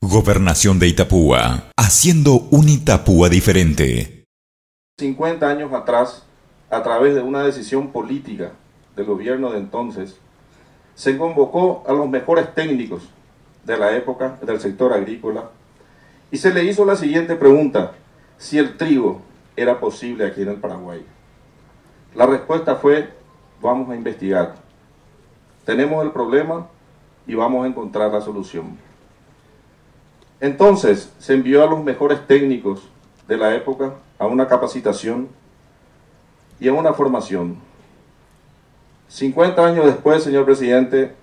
Gobernación de Itapúa, haciendo un Itapúa diferente. 50 años atrás, a través de una decisión política del gobierno de entonces, se convocó a los mejores técnicos de la época del sector agrícola y se le hizo la siguiente pregunta: si el trigo era posible aquí en el Paraguay. La respuesta fue: vamos a investigar. Tenemos el problema y vamos a encontrar la solución. Entonces se envió a los mejores técnicos de la época a una capacitación y a una formación. 50 años después, señor presidente,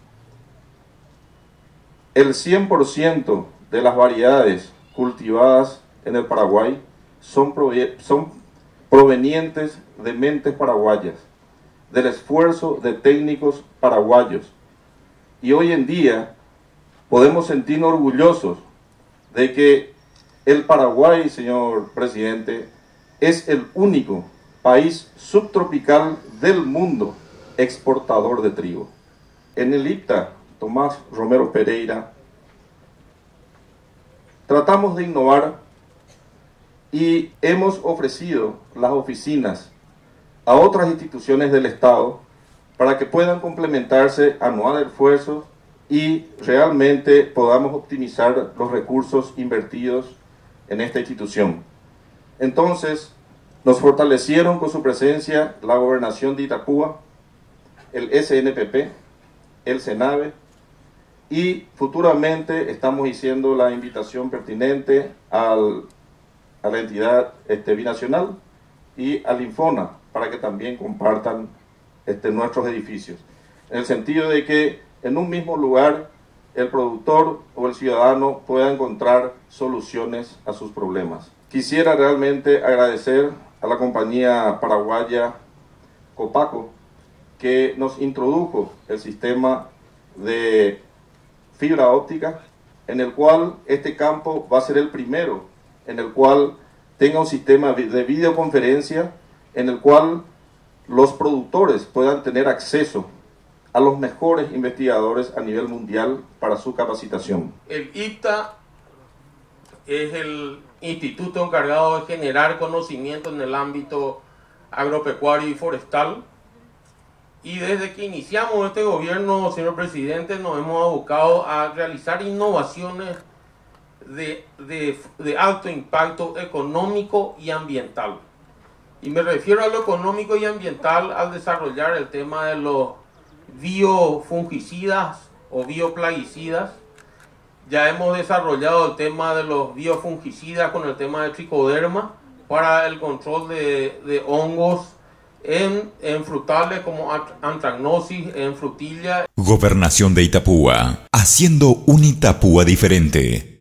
el 100% de las variedades cultivadas en el Paraguay son provenientes de mentes paraguayas, del esfuerzo de técnicos paraguayos. Y hoy en día podemos sentirnos orgullosos de que el Paraguay, señor presidente, es el único país subtropical del mundo exportador de trigo. En el IPTA Tomás Romero Pereira tratamos de innovar y hemos ofrecido las oficinas a otras instituciones del Estado para que puedan complementarse, anuar esfuerzos y realmente podamos optimizar los recursos invertidos en esta institución. Entonces, nos fortalecieron con su presencia la Gobernación de Itapúa, el SNPP, el SENAVE, y futuramente estamos haciendo la invitación pertinente a la entidad binacional y al Infona para que también compartan nuestros edificios, en el sentido de que en un mismo lugar el productor o el ciudadano pueda encontrar soluciones a sus problemas. Quisiera realmente agradecer a la compañía paraguaya Copaco, que nos introdujo el sistema de fibra óptica, en el cual este campo va a ser el primero, en el cual tenga un sistema de videoconferencia, en el cual los productores puedan tener acceso a los mejores investigadores a nivel mundial para su capacitación. El IPTA es el instituto encargado de generar conocimiento en el ámbito agropecuario y forestal. Y desde que iniciamos este gobierno, señor presidente, nos hemos abocado a realizar innovaciones de alto impacto económico y ambiental. Y me refiero a lo económico y ambiental al desarrollar el tema de los biofungicidas o bioplaguicidas. Ya hemos desarrollado el tema de los biofungicidas con el tema de tricoderma para el control de hongos en frutales como antracnosis, en frutilla. Gobernación de Itapúa, haciendo un Itapúa diferente.